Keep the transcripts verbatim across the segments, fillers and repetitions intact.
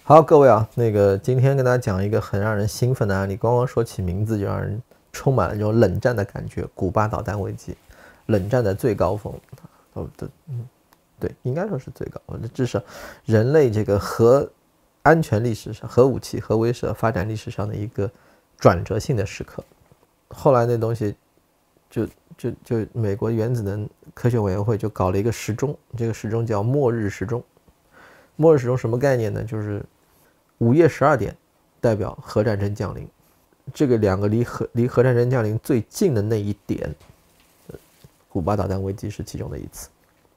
好，各位啊，那个今天跟大家讲一个很让人兴奋的案例，光光说起名字就让人充满了这种冷战的感觉。古巴导弹危机，冷战的最高峰，哦，对，嗯，对，应该说是最高，至少人类这个核安全历史上、核武器、核威慑发展历史上的一个转折性的时刻。后来那东西就就就美国原子能科学委员会就搞了一个时钟，这个时钟叫末日时钟。末日时钟什么概念呢？就是午夜十二点代表核战争降临，这个两个离核离核战争降临最近的那一点，古巴导弹危机是其中的一次。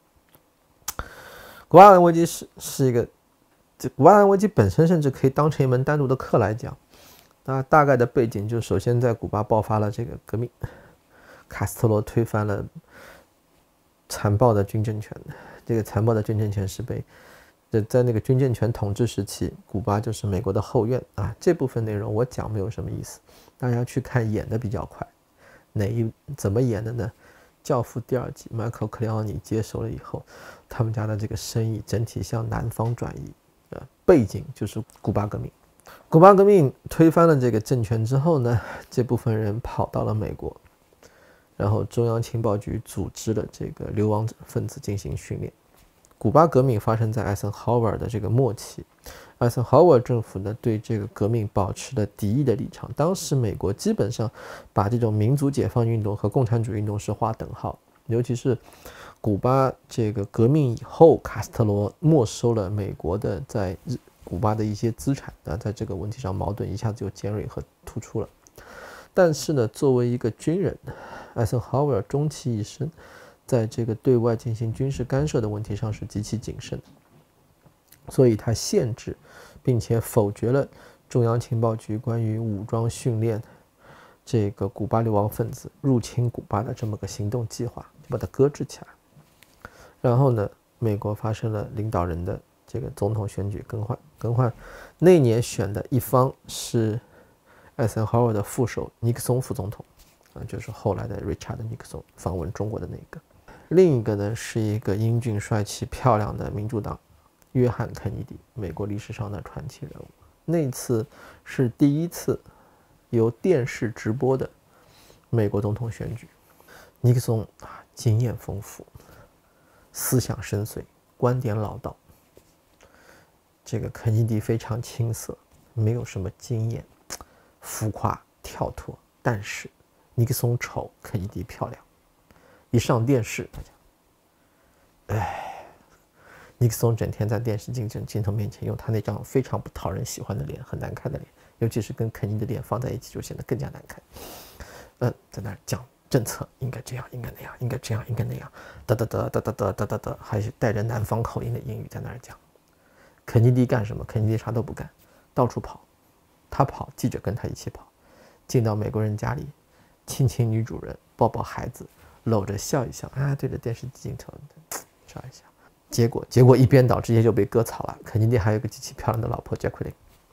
古巴导弹危机是是一个，这古巴导弹危机本身甚至可以当成一门单独的课来讲。那大概的背景就是，首先在古巴爆发了这个革命，卡斯特罗推翻了残暴的军政权，这个残暴的军政权是被。在那个军政权统治时期，古巴就是美国的后院啊。这部分内容我讲没有什么意思，大家去看演的比较快。哪一怎么演的呢？《教父》第二季，迈克尔·克里奥尼接手了以后，他们家的这个生意整体向南方转移。呃，背景就是古巴革命。古巴革命推翻了这个政权之后呢，这部分人跑到了美国，然后中央情报局组织了这个流亡分子进行训练。古巴革命发生在艾森豪威尔的这个末期，艾森豪威尔政府呢对这个革命保持了敌意的立场。当时美国基本上把这种民族解放运动和共产主义运动是划等号，尤其是古巴这个革命以后，卡斯特罗没收了美国的在古巴的一些资产，那在这个问题上矛盾一下子就尖锐和突出了。但是呢，作为一个军人，艾森豪威尔终其一生在这个对外进行军事干涉的问题上是极其谨慎的，所以他限制并且否决了中央情报局关于武装训练这个古巴流亡分子入侵古巴的这么个行动计划，就把它搁置起来。然后呢，美国发生了领导人的这个总统选举更换，更换那年选的一方是艾森豪威尔的副手尼克松副总统啊，就是后来的 Richard Nixon 访问中国的那个。另一个呢是一个英俊帅气漂亮的民主党约翰肯尼迪，美国历史上的传奇人物。那次是第一次由电视直播的美国总统选举。尼克松啊，经验丰富，思想深邃，观点老道。这个肯尼迪非常青涩，没有什么经验，浮夸跳脱。但是尼克松丑，肯尼迪漂亮。一上电视，大家，哎，尼克松整天在电视镜镜头面前用他那张非常不讨人喜欢的脸，很难看的脸，尤其是跟肯尼迪的脸放在一起，就显得更加难看。嗯，在那儿讲政策应该这样，应该那样，应该这样，应该那样，哒哒哒哒哒哒哒哒哒，还是带着南方口音的英语在那儿讲。肯尼迪干什么？肯尼迪啥都不干，到处跑。他跑，记者跟他一起跑，进到美国人家里，亲亲女主人，抱抱孩子。搂着笑一笑啊，对着电视镜头笑一笑，结果结果一边倒，直接就被割草了。肯尼迪还有个极其漂亮的老婆 Jacqueline。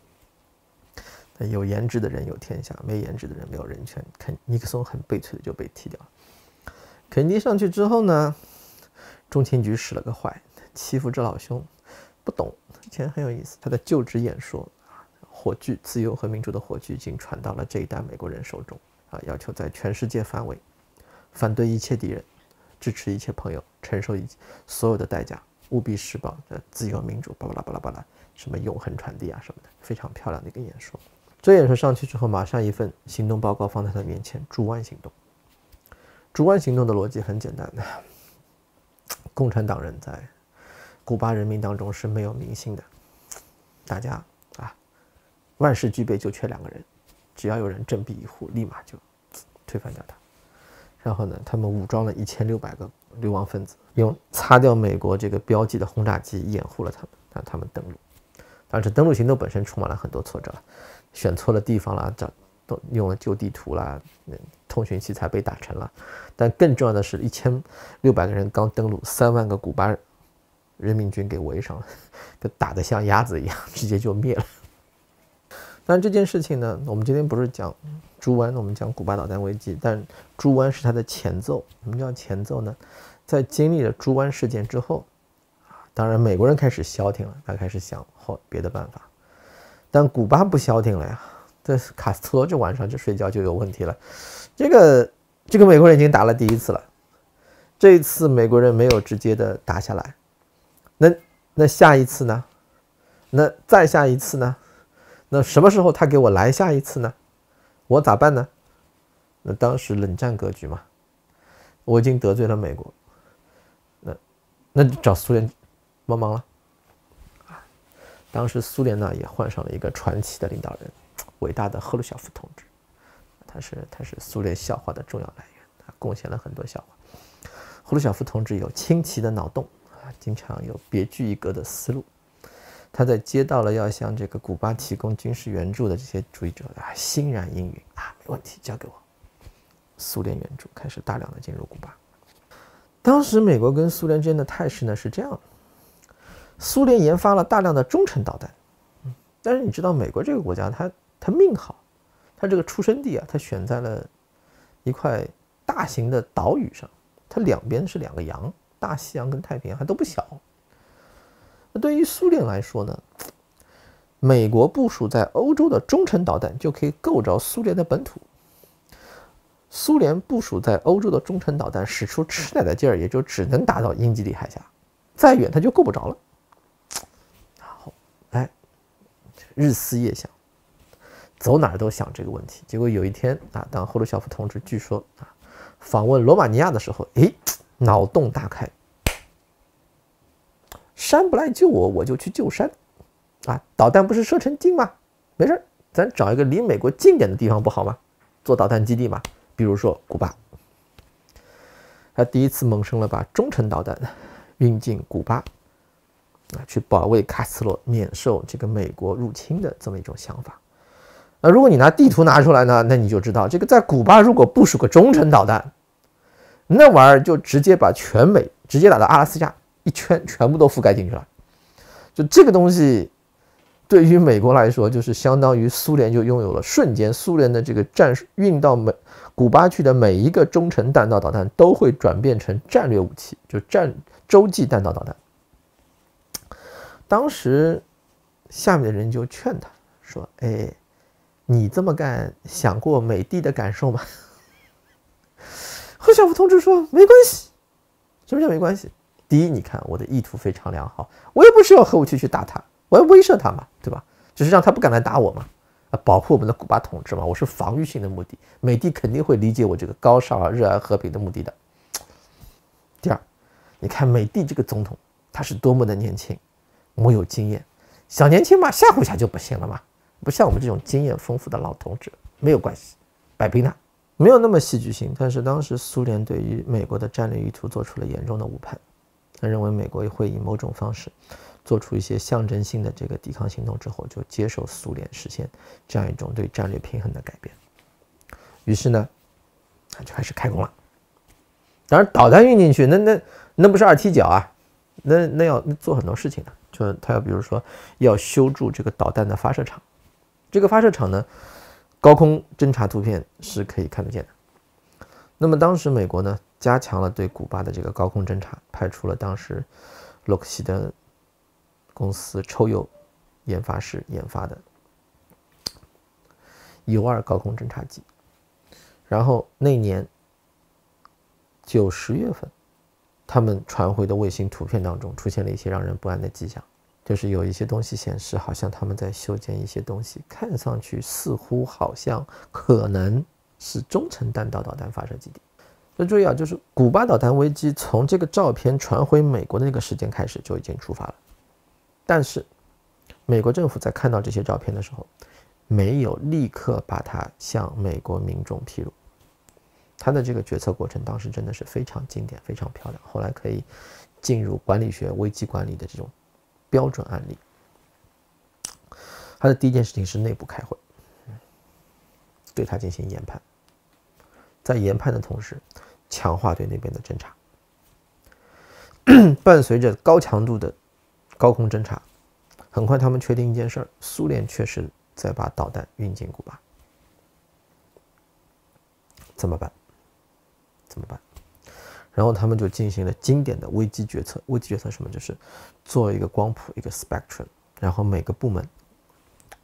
有颜值的人有天下，没颜值的人没有人权。肯尼克松很悲催的就被踢掉了。肯尼迪上去之后呢，中情局使了个坏，欺负这老兄，不懂。以前很有意思，他的就职演说，火炬，自由和民主的火炬已经传到了这一代美国人手中啊，要求在全世界范围。反对一切敌人，支持一切朋友，承受一所有的代价，务必施暴的自由民主，巴拉巴拉巴拉，什么永恒传递啊什么的，非常漂亮的一个演说。这演说上去之后，马上一份行动报告放在他面前，猪湾行动。猪湾行动的逻辑很简单的，共产党人在古巴人民当中是没有民心的，大家啊，万事俱备就缺两个人，只要有人振臂一呼，立马就推翻掉他。然后呢，他们武装了一千六百个流亡分子，用擦掉美国这个标记的轰炸机掩护了他们，让他们登陆。但是登陆行动本身充满了很多挫折，选错了地方啦，找都用了旧地图啦，通讯器材被打沉了。但更重要的是，一千六百个人刚登陆，三万个古巴人民军给围上了，就打得像鸭子一样，直接就灭了。但这件事情呢，我们今天不是讲猪湾，我们讲古巴导弹危机，但猪湾是它的前奏。什么叫前奏呢？在经历了猪湾事件之后，当然美国人开始消停了，他开始想后别的办法。 但古巴不消停了呀，这卡斯特罗这晚上就睡觉就有问题了。这个这个美国人已经打了第一次了，这一次美国人没有直接的打下来，那那下一次呢？那再下一次呢？那什么时候他给我来下一次呢？我咋办呢？那当时冷战格局嘛，我已经得罪了美国，那那就找苏联帮忙了。当时苏联呢也换上了一个传奇的领导人，伟大的赫鲁晓夫同志，他是他是苏联笑话的重要来源，他贡献了很多笑话。赫鲁晓夫同志有清奇的脑洞啊，经常有别具一格的思路。他在接到了要向这个古巴提供军事援助的这些主义者啊，欣然应允啊，没问题，交给我。苏联援助开始大量的进入古巴。当时美国跟苏联之间的态势呢是这样的：苏联研发了大量的中程导弹，但是你知道美国这个国家它它命好，它这个出生地啊，它选在了一块大型的岛屿上，它两边是两个洋，大西洋跟太平洋还都不小。那对于苏联来说呢，美国部署在欧洲的中程导弹就可以够着苏联的本土，苏联部署在欧洲的中程导弹使出吃奶的劲儿，也就只能打到英吉利海峡，再远它就够不着了。好，哎，日思夜想，走哪儿都想这个问题。结果有一天啊，当赫鲁晓夫同志据说啊访问罗马尼亚的时候，哎，脑洞大开。山不来救我，我就去救山，啊，导弹不是射程近吗？没事，咱找一个离美国近点的地方不好吗？做导弹基地嘛，比如说古巴。他第一次萌生了把中程导弹运进古巴，啊，去保卫卡斯特罗免受这个美国入侵的这么一种想法。那如果你拿地图拿出来呢，那你就知道，这个在古巴如果部署个中程导弹，那玩意儿就直接把全美直接打到阿拉斯加。一圈全部都覆盖进去了，就这个东西对于美国来说，就是相当于苏联就拥有了瞬间，苏联的这个战运到美古巴去的每一个中程弹道导弹都会转变成战略武器，就战洲际弹道导弹。当时下面的人就劝他说：“哎，你这么干，想过美帝的感受吗？”赫晓夫同志说：“没关系。”什么叫没关系？第一，你看我的意图非常良好，我又不是要核武器去打他，我要威慑他嘛，对吧？只是让他不敢来打我嘛，啊，保护我们的古巴统治嘛，我是防御性的目的，美帝肯定会理解我这个高尚而热爱和平的目的的。第二，你看美帝这个总统，他是多么的年轻，没有经验，小年轻嘛，吓唬一下就不行了嘛，不像我们这种经验丰富的老同志，没有关系，摆平他，没有那么戏剧性。但是当时苏联对于美国的战略意图做出了严重的误判。他认为美国会以某种方式做出一些象征性的这个抵抗行动之后，就接受苏联实现这样一种对战略平衡的改变。于是呢，就开始开工了。当然，导弹运进去，那那那不是二踢脚啊，那那要做很多事情的。就他要比如说要修筑这个导弹的发射场，这个发射场呢，高空侦察图片是可以看得见的。那么当时美国呢，加强了对古巴的这个高空侦察，派出了当时洛克希德公司抽铀研发室研发的U 二高空侦察机。然后那年九十月份，他们传回的卫星图片当中出现了一些让人不安的迹象，就是有一些东西显示，好像他们在修建一些东西，看上去似乎好像可能是中程弹道导弹发射基地。要注意啊，就是古巴导弹危机从这个照片传回美国的那个时间开始就已经出发了，但是美国政府在看到这些照片的时候，没有立刻把它向美国民众披露。他的这个决策过程当时真的是非常经典，非常漂亮，后来可以进入管理学危机管理的这种标准案例。他的第一件事情是内部开会，对他进行研判，在研判的同时强化对那边的侦察，伴随着高强度的高空侦察，很快他们确定一件事儿：苏联确实在把导弹运进古巴。怎么办？怎么办？然后他们就进行了经典的危机决策。危机决策什么？就是做一个光谱，一个 spectrum， 然后每个部门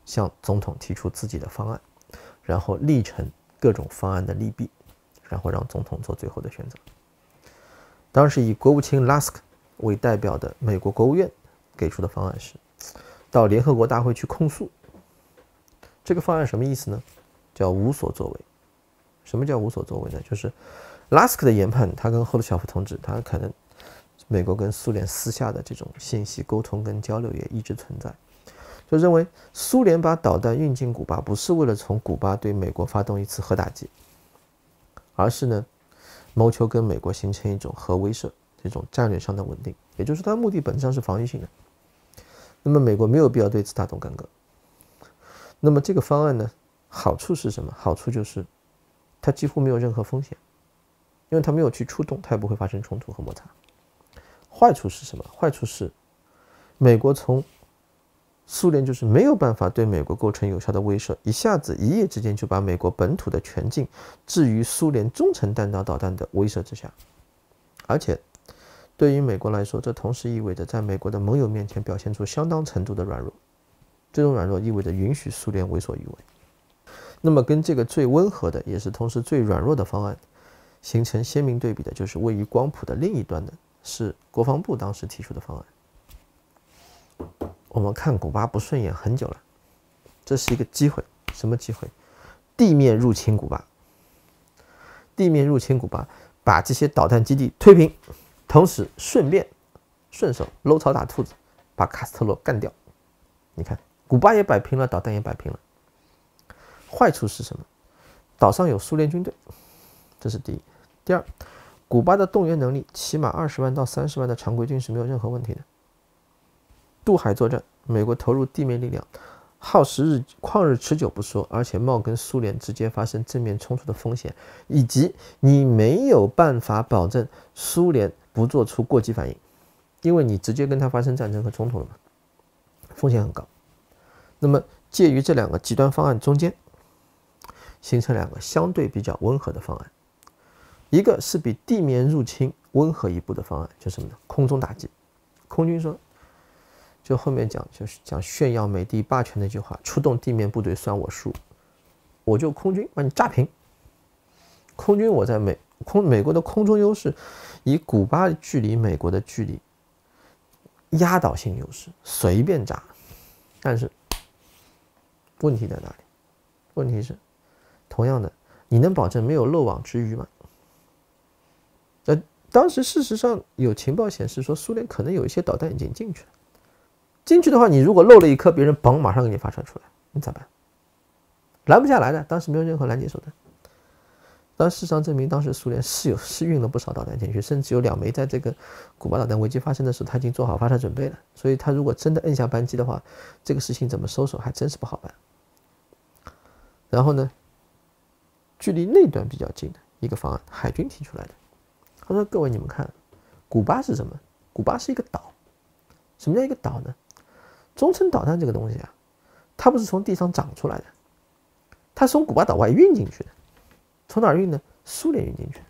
向总统提出自己的方案，然后历陈各种方案的利弊，然后让总统做最后的选择。当时以国务卿拉斯克为代表的美国国务院给出的方案是到联合国大会去控诉。这个方案什么意思呢？叫无所作为。什么叫无所作为呢？就是拉斯克的研判，他跟赫鲁晓夫同志，他可能美国跟苏联私下的这种信息沟通跟交流也一直存在，就认为苏联把导弹运进古巴不是为了从古巴对美国发动一次核打击，而是呢谋求跟美国形成一种核威慑，这种战略上的稳定，也就是它的目的本质上是防御性的。那么美国没有必要对此大动干戈。那么这个方案呢，好处是什么？好处就是它几乎没有任何风险，因为它没有去触动，它也不会发生冲突和摩擦。坏处是什么？坏处是美国从苏联就是没有办法对美国构成有效的威慑，一下子一夜之间就把美国本土的全境置于苏联中程弹道导弹的威慑之下。而且对于美国来说，这同时意味着在美国的盟友面前表现出相当程度的软弱，这种软弱意味着允许苏联为所欲为。那么跟这个最温和的也是同时最软弱的方案形成鲜明对比的，就是位于光谱的另一端的是国防部当时提出的方案。我们看古巴不顺眼很久了，这是一个机会。什么机会？地面入侵古巴，地面入侵古巴，把这些导弹基地推平，同时顺便顺手搂草打兔子，把卡斯特罗干掉。你看，古巴也摆平了，导弹也摆平了。坏处是什么？岛上有苏联军队，这是第一。第二，古巴的动员能力起码二十万到三十万的常规军是没有任何问题的。渡海作战，美国投入地面力量，耗时日旷日持久不说，而且冒跟苏联直接发生正面冲突的风险，以及你没有办法保证苏联不做出过激反应，因为你直接跟他发生战争和冲突了嘛，风险很高。那么介于这两个极端方案中间，形成两个相对比较温和的方案，一个是比地面入侵温和一步的方案，就是什么呢？空中打击。空军说，就后面讲就是讲炫耀美帝霸权那句话，出动地面部队算我输，我就空军把你炸平。空军我在美空美国的空中优势，以古巴距离美国的距离，压倒性优势，随便炸。但是问题在哪里？问题是，同样的，你能保证没有漏网之鱼吗？呃，当时事实上有情报显示说，苏联可能有一些导弹已经进去了。进去的话，你如果漏了一颗，别人嘣马上给你发射出来，你咋办？拦不下来的，当时没有任何拦截手段。但事实上证明，当时苏联是有是运了不少导弹进去，甚至有两枚在这个古巴导弹危机发生的时候，他已经做好发射准备了。所以他如果真的摁下扳机的话，这个事情怎么收手还真是不好办。然后呢，距离那端比较近的一个方案，海军提出来的。他说：“各位，你们看，古巴是什么？古巴是一个岛。什么叫一个岛呢？中程导弹这个东西啊，它不是从地上长出来的，它是从古巴岛外运进去的。从哪儿运呢？苏联运进去的。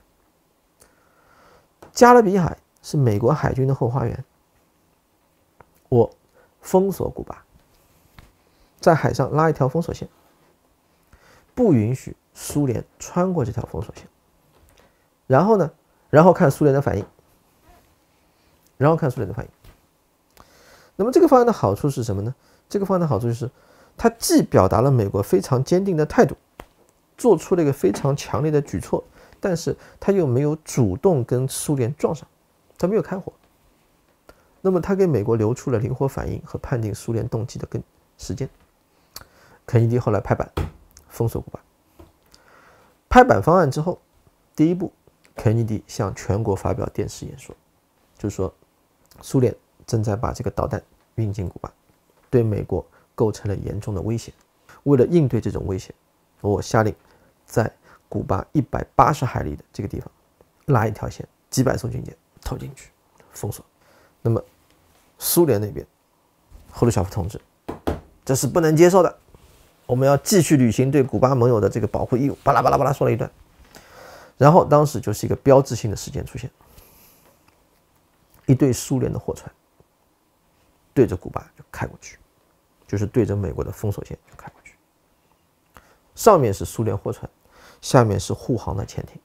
加勒比海是美国海军的后花园，我封锁古巴，在海上拉一条封锁线，不允许苏联穿过这条封锁线。然后呢，然后看苏联的反应，然后看苏联的反应。那么这个方案的好处是什么呢？这个方案的好处就是，它既表达了美国非常坚定的态度，做出了一个非常强烈的举措，但是它又没有主动跟苏联撞上，它没有开火。那么它给美国留出了灵活反应和判定苏联动机的更时间。肯尼迪后来拍板封锁古巴。拍板方案之后，第一步，肯尼迪向全国发表电视演说，就是说苏联正在把这个导弹运进古巴，对美国构成了严重的威胁。为了应对这种威胁，我下令在古巴一百八十海里的这个地方拉一条线，几百艘军舰投进去封锁。那么苏联那边，赫鲁晓夫同志，这是不能接受的，我们要继续履行对古巴盟友的这个保护义务，巴拉巴拉巴拉说了一段。然后当时就是一个标志性的事件出现，一队苏联的货船对着古巴就开过去， 就是对着美国的封锁线就开过去。上面是苏联货船，下面是护航的潜艇。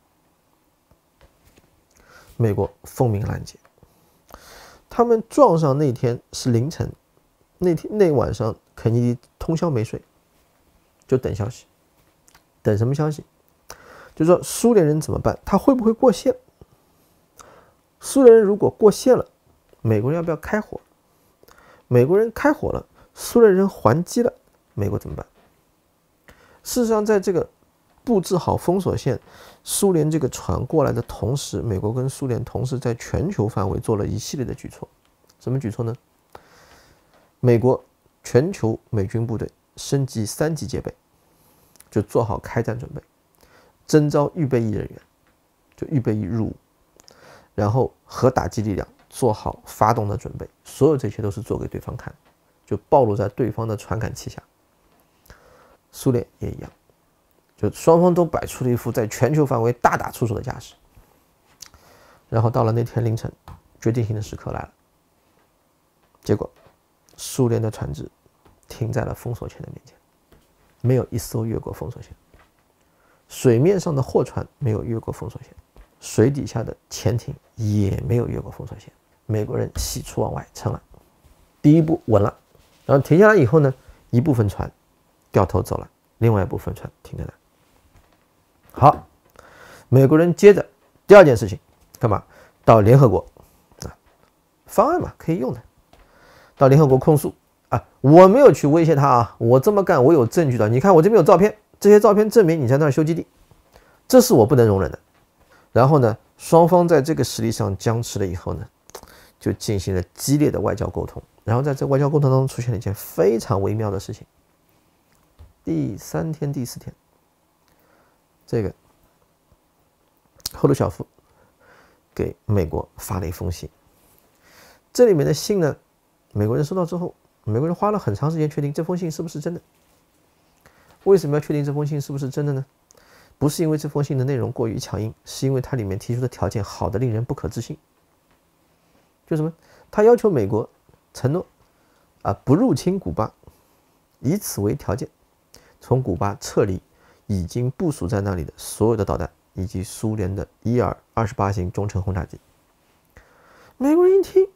美国风鸣拦截。他们撞上那天是凌晨，那天那晚上肯尼迪通宵没睡，就等消息。等什么消息？就是说苏联人怎么办？他会不会过线？苏联人如果过线了，美国人要不要开火？美国人开火了，苏联人还击了，美国怎么办？事实上，在这个布置好封锁线，苏联这个船过来的同时，美国跟苏联同时在全球范围做了一系列的举措。什么举措呢？美国全球美军部队升级三级戒备，就做好开战准备，征召预备役人员，就预备役入伍，然后核打击力量做好发动的准备，所有这些都是做给对方看，就暴露在对方的传感器下。苏联也一样，就双方都摆出了一副在全球范围大打出手的架势。然后到了那天凌晨，决定性的时刻来了，结果苏联的船只停在了封锁线的面前，没有一艘越过封锁线，水面上的货船没有越过封锁线，水底下的潜艇也没有越过封锁线。美国人喜出望外，成了第一步稳了。然后停下来以后呢，一部分船掉头走了，另外一部分船停在那。好，美国人接着第二件事情干嘛？到联合国啊，方案嘛，可以用的。到联合国控诉啊，我没有去威胁他啊，我这么干我有证据的，你看我这边有照片，这些照片证明你在那儿修基地，这是我不能容忍的。然后呢，双方在这个实力上僵持了以后呢，就进行了激烈的外交沟通。然后在这外交沟通当中出现了一件非常微妙的事情。第三天、第四天，这个赫鲁晓夫给美国发了一封信。这里面的信呢，美国人收到之后，美国人花了很长时间确定这封信是不是真的。为什么要确定这封信是不是真的呢？不是因为这封信的内容过于强硬，是因为它里面提出的条件好的令人不可置信。就什么？他要求美国承诺啊，不入侵古巴，以此为条件，从古巴撤离已经部署在那里的所有的导弹，以及苏联的伊尔二十八型中程轰炸机。美国人一听，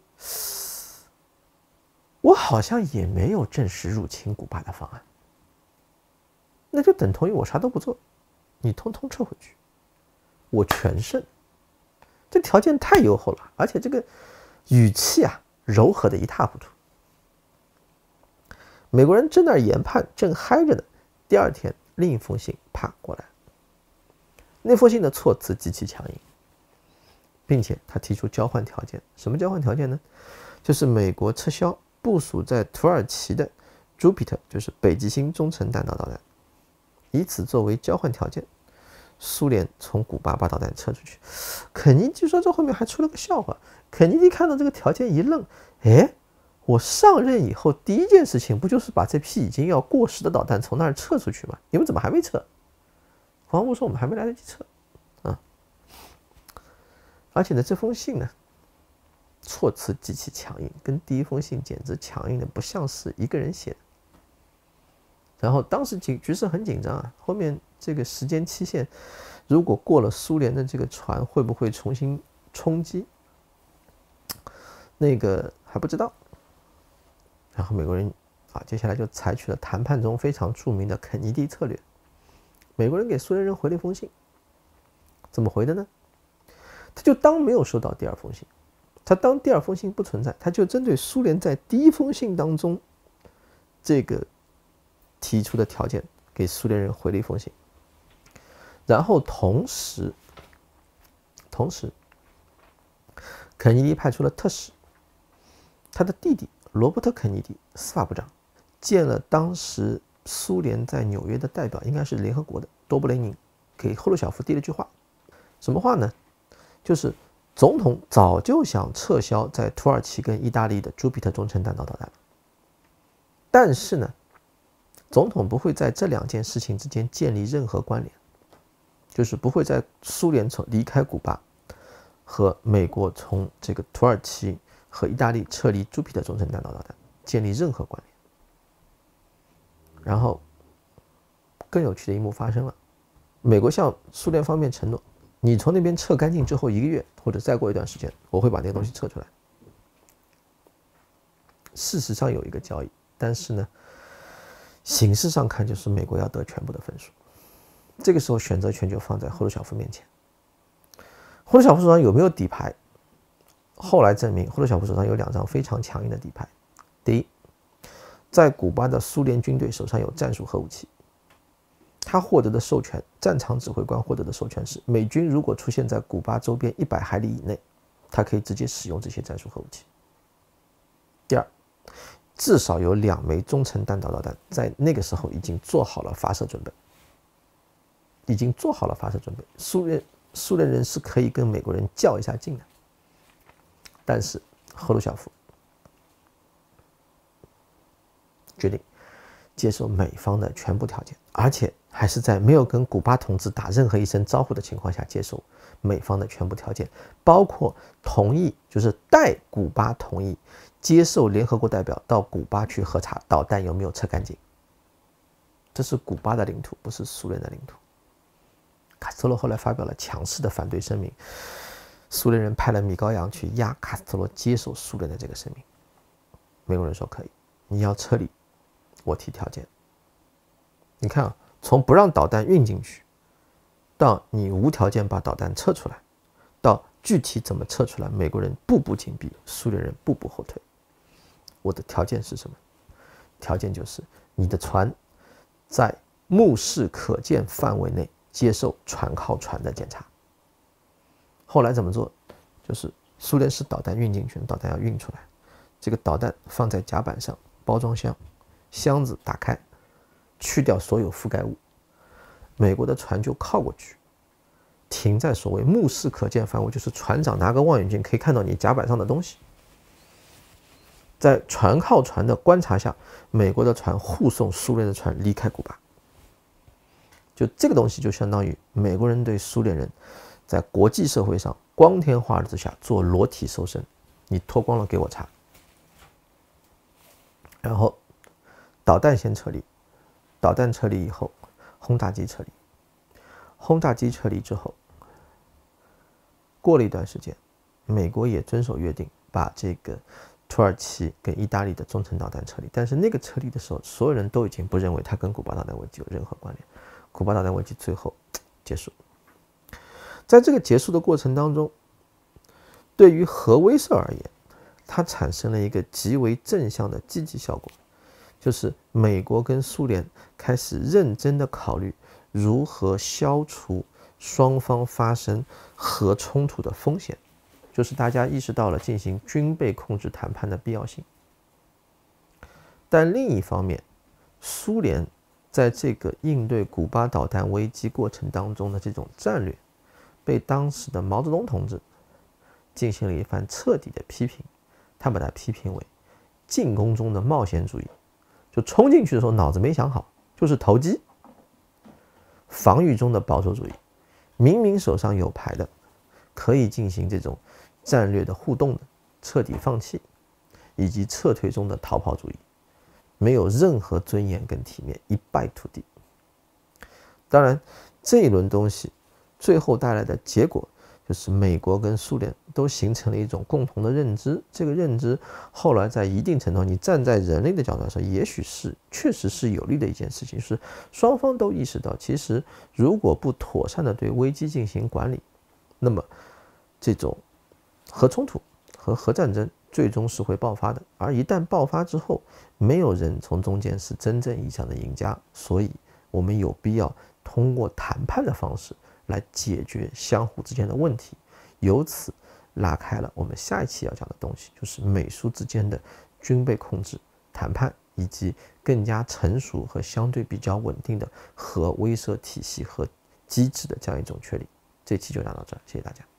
我好像也没有正式入侵古巴的方案，那就等同于我啥都不做，你通通撤回去，我全胜。这条件太优厚了，而且这个语气啊，柔和的一塌糊涂。美国人正在研判，正嗨着呢。第二天，另一封信啪过来，那封信的措辞极其强硬，并且他提出交换条件。什么交换条件呢？就是美国撤销部署在土耳其的 Jupiter， 就是北极星中程弹道导弹，以此作为交换条件，苏联从古巴把导弹撤出去。肯尼迪说这后面还出了个笑话，肯尼迪看到这个条件一愣，哎，我上任以后第一件事情不就是把这批已经要过时的导弹从那儿撤出去吗？你们怎么还没撤？国防部说我们还没来得及撤啊！而且呢，这封信呢，措辞极其强硬，跟第一封信简直强硬的不像是一个人写的。然后当时局局势很紧张啊，后面这个时间期限如果过了，苏联的这个船会不会重新冲击？那个还不知道。然后美国人啊，接下来就采取了谈判中非常著名的肯尼迪策略。美国人给苏联人回了一封信，怎么回的呢？他就当没有收到第二封信，他当第二封信不存在，他就针对苏联在第一封信当中这个提出的条件，给苏联人回了一封信。然后同时，同时，肯尼迪派出了特使，他的弟弟罗伯特·肯尼迪，司法部长，见了当时苏联在纽约的代表，应该是联合国的多布雷宁，给赫鲁晓夫递了句话。什么话呢？就是总统早就想撤销在土耳其跟意大利的朱比特中程弹道导弹，但是呢，总统不会在这两件事情之间建立任何关联，就是不会在苏联从离开古巴和美国从这个土耳其和意大利撤离朱比特中程弹道导弹建立任何关联。 然后更有趣的一幕发生了，美国向苏联方面承诺，你从那边撤干净之后一个月或者再过一段时间，我会把那个东西撤出来。事实上有一个交易，但是呢，形式上看就是美国要得全部的分数。这个时候选择权就放在赫鲁晓夫面前。赫鲁晓夫手上有没有底牌？后来证明，赫鲁晓夫手上有两张非常强硬的底牌。第一，在古巴的苏联军队手上有战术核武器，他获得的授权，战场指挥官获得的授权是，美军如果出现在古巴周边一百海里以内，他可以直接使用这些战术核武器。第二，至少有两枚中程弹道导弹在那个时候已经做好了发射准备，已经做好了发射准备。苏联苏联人是可以跟美国人较一下劲的，但是赫鲁晓夫决定接受美方的全部条件，而且还是在没有跟古巴同志打任何一声招呼的情况下接受美方的全部条件，包括同意，就是代古巴同意接受联合国代表到古巴去核查导弹有没有撤干净。这是古巴的领土，不是苏联的领土。卡斯特罗后来发表了强势的反对声明，苏联人派了米高扬去压卡斯特罗接受苏联的这个声明。美国人说可以，你要撤离，我提条件。你看啊，从不让导弹运进去，到你无条件把导弹撤出来，到具体怎么撤出来，美国人步步紧逼，苏联人步步后退。我的条件是什么？条件就是你的船在目视可见范围内接受船靠船的检查。后来怎么做？就是苏联式导弹运进去，导弹要运出来，这个导弹放在甲板上，包装箱，箱子打开，去掉所有覆盖物，美国的船就靠过去，停在所谓目视可见范围，就是船长拿个望远镜可以看到你甲板上的东西。在船靠船的观察下，美国的船护送苏联的船离开古巴。就这个东西就相当于美国人对苏联人在国际社会上光天化日之下做裸体搜身，你脱光了给我查。然后导弹先撤离，导弹撤离以后，轰炸机撤离，轰炸机撤离之后，过了一段时间，美国也遵守约定，把这个土耳其跟意大利的中程导弹撤离。但是那个撤离的时候，所有人都已经不认为它跟古巴导弹危机有任何关联。古巴导弹危机最后结束。在这个结束的过程当中，对于核威慑而言，它产生了一个极为正向的积极效果，就是美国跟苏联开始认真的考虑如何消除双方发生核冲突的风险，就是大家意识到了进行军备控制谈判的必要性。但另一方面，苏联在这个应对古巴导弹危机过程当中的这种战略，被当时的毛泽东同志进行了一番彻底的批评。他把它批评为进攻中的冒险主义，就冲进去的时候脑子没想好，就是投机；防御中的保守主义，明明手上有牌的，可以进行这种战略的互动的彻底放弃，以及撤退中的逃跑主义，没有任何尊严跟体面，一败涂地。当然，这一轮东西最后带来的结果，就是美国跟苏联都形成了一种共同的认知。这个认知后来在一定程度，你站在人类的角度来说，也许是确实是有利的一件事情，是双方都意识到，其实如果不妥善的对危机进行管理，那么这种核冲突和核战争最终是会爆发的。而一旦爆发之后，没有人从中间是真正意义上的赢家，所以我们有必要通过谈判的方式来解决相互之间的问题，由此拉开了我们下一期要讲的东西，就是美苏之间的军备控制谈判，以及更加成熟和相对比较稳定的核威慑体系和机制的这样一种确立。这期就讲到这儿，谢谢大家。